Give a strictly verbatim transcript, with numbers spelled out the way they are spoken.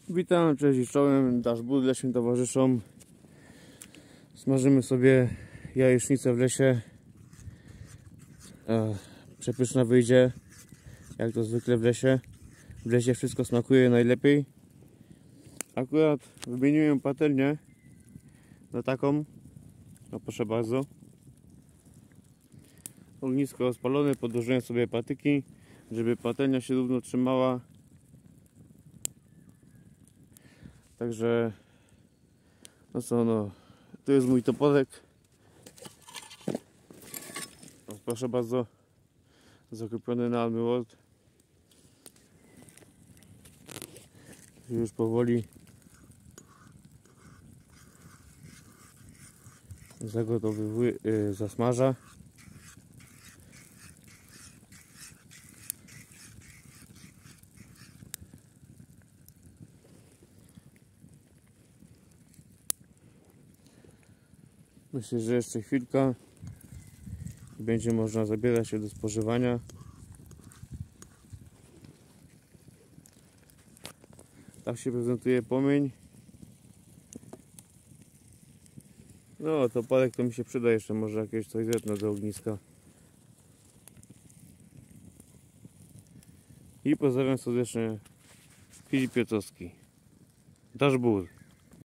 Witam, cześć i czołem, Dashboard leśnym towarzyszom. Smażymy sobie jajecznicę w lesie. e, Przepyszna wyjdzie, jak to zwykle w lesie. W lesie wszystko smakuje najlepiej. Akurat wymieniłem patelnię na taką. No proszę bardzo. Ognisko rozpalone, podłożyłem sobie patyki, żeby patelnia się równo trzymała. Także no co, no tu jest mój toporek. O, proszę bardzo, zakupiony na Army World. Już powoli zagotowywuje, yy, zasmaża. Myślę, że jeszcze chwilka będzie można zabierać się do spożywania. Tak się prezentuje płomień. No to parek to mi się przyda jeszcze, może jakieś coś zetnę do ogniska. I pozdrawiam serdecznie, Filip Piotrowski, Dashboard.